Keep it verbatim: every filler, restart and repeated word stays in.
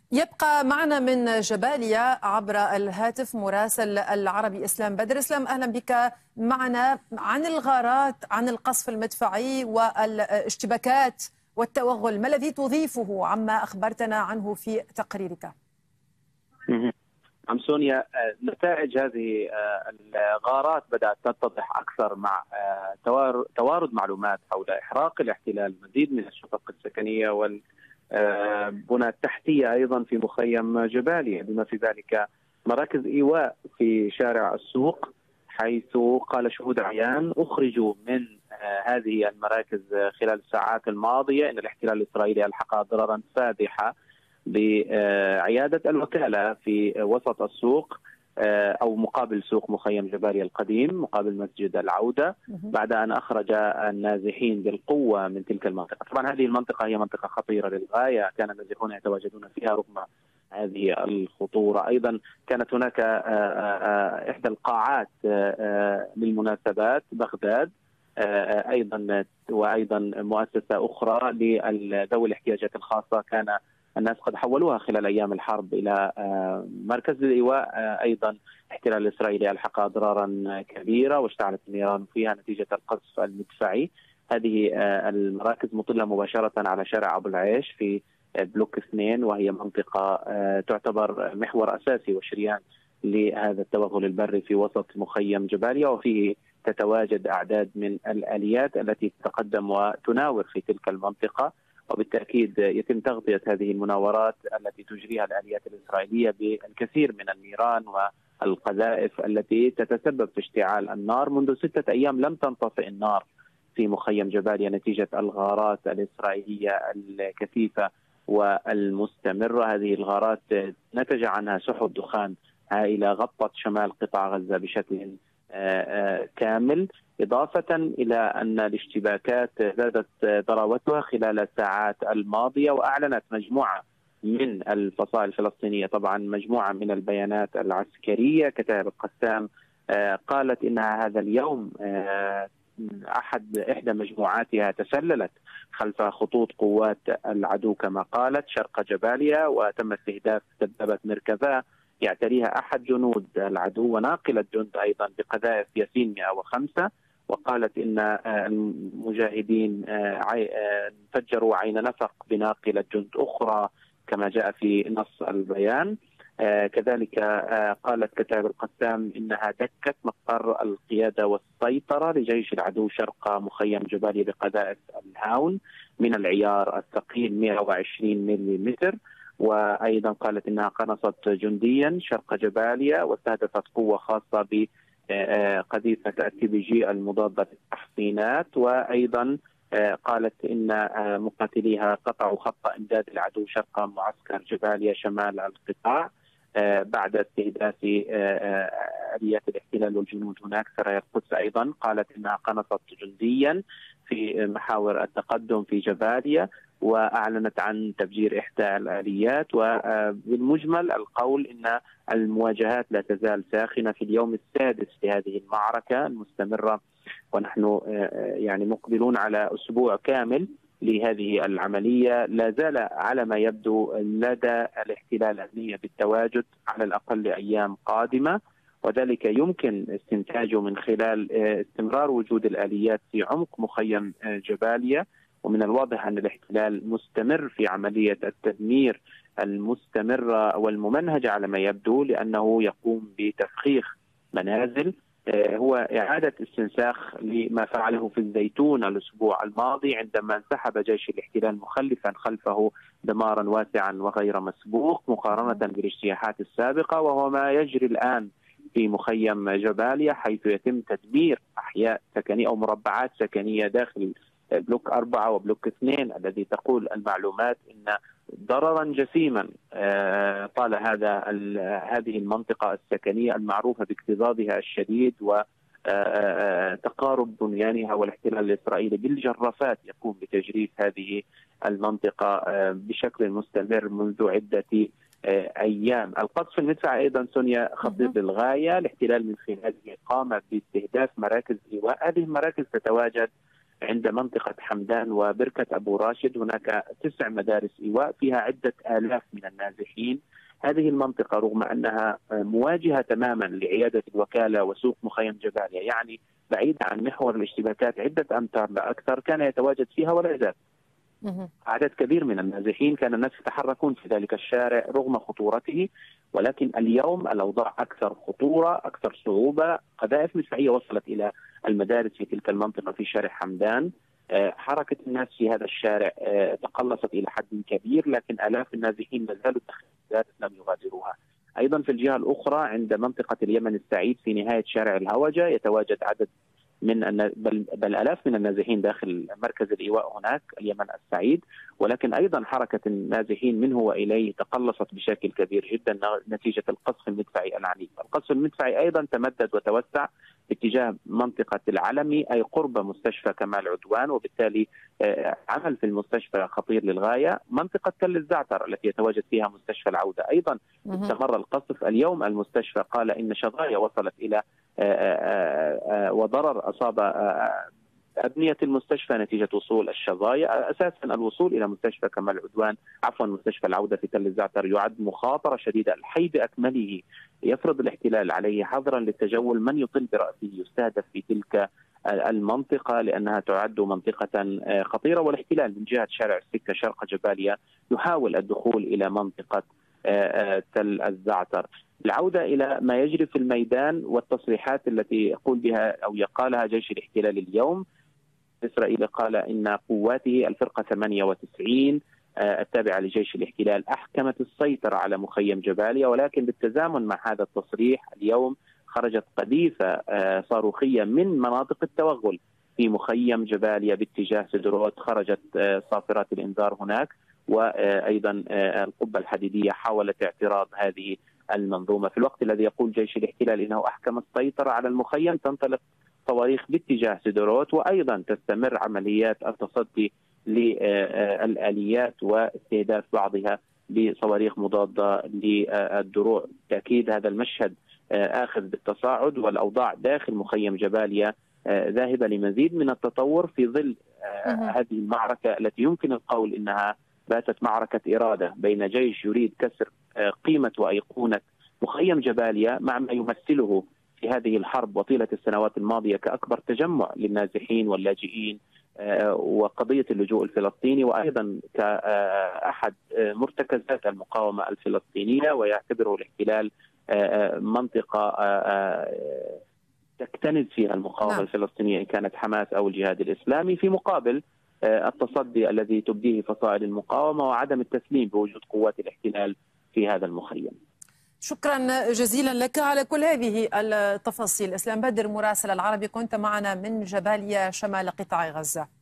يبقى معنا من جباليا عبر الهاتف مراسل العربي إسلام بدر. إسلام، أهلا بك معنا عن الغارات، عن القصف المدفعي والاشتباكات والتوغل. ما الذي تضيفه عما أخبرتنا عنه في تقريرك؟ عم سونيا، نتائج هذه الغارات بدأت تتضح أكثر مع توارد معلومات حول إحراق الاحتلال مزيد من الشقق السكنية والبنى التحتية أيضا في مخيم جباليا، بما في ذلك مراكز إيواء في شارع السوق، حيث قال شهود عيان أخرجوا من هذه المراكز خلال الساعات الماضية أن الاحتلال الإسرائيلي ألحق أضرارا فادحة بعيادة الوكالة في وسط السوق أو مقابل سوق مخيم جباليا القديم مقابل مسجد العودة، بعد أن أخرج النازحين بالقوة من تلك المنطقة. طبعا هذه المنطقة هي منطقة خطيرة للغاية، كان النازحون يتواجدون فيها رغم هذه الخطورة. أيضا كانت هناك إحدى القاعات للمناسبات بغداد أيضا، وأيضا مؤسسة أخرى لذوي الاحتياجات الخاصة كان الناس قد حولوها خلال أيام الحرب إلى مركز للإيواء. أيضا الاحتلال الإسرائيلي ألحق أضرارا كبيرة واشتعلت النيران فيها نتيجة القصف المدفعي. هذه المراكز مطلة مباشرة على شارع أبو العيش في بلوك اثنين، وهي منطقة تعتبر محور أساسي وشريان لهذا التوغل البري في وسط مخيم جباليا، وفيه تتواجد أعداد من الآليات التي تتقدم وتناور في تلك المنطقة، وبالتأكيد يتم تغطية هذه المناورات التي تجريها الآليات الإسرائيلية بالكثير من النيران والقذائف التي تتسبب في اشتعال النار. منذ ستة أيام لم تنطفئ النار في مخيم جباليا نتيجة الغارات الإسرائيلية الكثيفة والمستمرة. هذه الغارات نتج عنها سحب دخان هائلة غطت شمال قطاع غزة بشكل كامل، إضافة إلى أن الاشتباكات زادت ضراوتها خلال الساعات الماضية، وأعلنت مجموعة من الفصائل الفلسطينية طبعا مجموعة من البيانات العسكرية. كتائب القسام قالت إنها هذا اليوم أحد إحدى مجموعاتها تسللت خلف خطوط قوات العدو كما قالت شرق جباليا، وتم استهداف دبابة مركبة يعتريها أحد جنود العدو وناقلة جند أيضا بقذائف ياسين مئة وخمسة. وقالت إن المجاهدين فجروا عين نفق بناقلة جند أخرى كما جاء في نص البيان. كذلك قالت كتائب القسام إنها دكت مقر القيادة والسيطرة لجيش العدو شرق مخيم جباليا بقذائف الهاون من العيار الثقيل مئة وعشرين ملم، وأيضا قالت إنها قنصت جنديا شرق جباليا واستهدفت قوة خاصة بقذيفة التي بي جي المضادة للتحصينات. وأيضا قالت إن مقاتليها قطعوا خط إمداد العدو شرق معسكر جباليا شمال القطاع بعد استهداف آليات الاحتلال والجنود هناك. سرايا القدس أيضا قالت إنها قنصت جنديا في محاور التقدم في جباليا، وأعلنت عن تفجير إحدى الآليات. وبالمجمل القول إن المواجهات لا تزال ساخنة في اليوم السادس لهذه المعركة المستمرة، ونحن يعني مقبلون على أسبوع كامل لهذه العملية. لا زال على ما يبدو لدى الاحتلال أهمية بالتواجد على الأقل أيام قادمة، وذلك يمكن استنتاجه من خلال استمرار وجود الآليات في عمق مخيم جباليا. ومن الواضح أن الاحتلال مستمر في عملية التدمير المستمرة والممنهجة على ما يبدو، لأنه يقوم بتفخيخ منازل. هو إعادة استنساخ لما فعله في الزيتون الأسبوع الماضي عندما انسحب جيش الاحتلال مخلفا خلفه دمارا واسعا وغير مسبوق مقارنة بالاجتياحات السابقة، وهو ما يجري الآن في مخيم جباليا، حيث يتم تدمير أحياء سكنية أو مربعات سكنية داخل بلوك أربعة وبلوك اثنين، الذي تقول المعلومات إن ضررا جسيما طال هذا هذه المنطقة السكنية المعروفة باكتظاظها الشديد وتقارب بنيانها، والاحتلال الإسرائيلي بالجرافات يقوم بتجريف هذه المنطقة بشكل مستمر منذ عدة أيام. القصف المدفعي أيضا سونيا خطير للغاية. الاحتلال من خلاله قام باستهداف مراكز إيواء. هذه المراكز تتواجد عند منطقة حمدان وبركة أبو راشد هناك تسع مدارس إيواء فيها عدة آلاف من النازحين. هذه المنطقة رغم أنها مواجهة تماما لعيادة الوكالة وسوق مخيم جباليا، يعني بعيد عن محور الاشتباكات عدة أمتار لا أكثر، كان يتواجد فيها ولا يزال عدد كبير من النازحين. كان الناس يتحركون في ذلك الشارع رغم خطورته، ولكن اليوم الأوضاع أكثر خطورة، أكثر صعوبة. قذائف مدفعية وصلت إلى المدارس في تلك المنطقة في شارع حمدان. حركة الناس في هذا الشارع تقلصت إلى حد كبير، لكن آلاف النازحين ما زالوا داخل المدارس لم يغادروها. أيضا في الجهة الأخرى عند منطقة اليمن السعيد في نهاية شارع الهوجة يتواجد عدد من بل, بل آلاف من النازحين داخل مركز الإيواء هناك اليمن السعيد، ولكن أيضا حركة النازحين منه وإليه تقلصت بشكل كبير جدا نتيجة القصف المدفعي العنيف. القصف المدفعي أيضا تمدد وتوسع باتجاه منطقة العلمي أي قرب مستشفى كمال عدوان، وبالتالي عمل في المستشفى خطير للغاية. منطقة تل الزعتر التي يتواجد فيها مستشفى العودة أيضا استمر القصف. اليوم المستشفى قال إن شظايا وصلت إلى وضرر أصاب أبنية المستشفى نتيجة وصول الشظايا. أساسا الوصول إلى مستشفى كمال عدوان عفوا مستشفى العودة في تل الزعتر يعد مخاطرة شديدة. الحي بأكمله يفرض الاحتلال عليه حظرا للتجول، من يطل برأسه يستهدف في تلك المنطقة لأنها تعد منطقة خطيرة. والاحتلال من جهة شارع السكة شرق جباليا يحاول الدخول إلى منطقة تل الزعتر. العودة إلى ما يجري في الميدان والتصريحات التي يقول بها أو يقالها جيش الاحتلال اليوم. إسرائيل قال إن قواته الفرقة ثمانية وتسعين التابعة لجيش الاحتلال أحكمت السيطرة على مخيم جباليا، ولكن بالتزامن مع هذا التصريح اليوم خرجت قذيفة صاروخية من مناطق التوغل في مخيم جباليا باتجاه سدروت. خرجت صافرات الإنذار هناك، وأيضا القبة الحديدية حاولت اعتراض هذه المنظومة. في الوقت الذي يقول جيش الاحتلال إنه أحكم السيطرة على المخيم تنطلق صواريخ باتجاه سدروت، وأيضا تستمر عمليات التصدي للآليات واستهداف بعضها بصواريخ مضادة للدروع. تأكيد هذا المشهد آخذ بالتصاعد، والأوضاع داخل مخيم جباليا ذاهبة لمزيد من التطور في ظل هذه المعركة التي يمكن القول إنها باتت معركة إرادة بين جيش يريد كسر قيمة وأيقونة مخيم جباليا مع ما يمثله في هذه الحرب وطيلة السنوات الماضية كأكبر تجمع للنازحين واللاجئين وقضية اللجوء الفلسطيني، وأيضا كأحد مرتكزات المقاومة الفلسطينية، ويعتبره الاحتلال منطقة تكتنز فيها المقاومة نعم. الفلسطينية إن كانت حماس أو الجهاد الإسلامي، في مقابل التصدي الذي تبديه فصائل المقاومة وعدم التسليم بوجود قوات الاحتلال في هذا المخيم. شكرا جزيلا لك على كل هذه التفاصيل. اسلام بدر مراسل العربي كنت معنا من جباليا شمال قطاع غزة.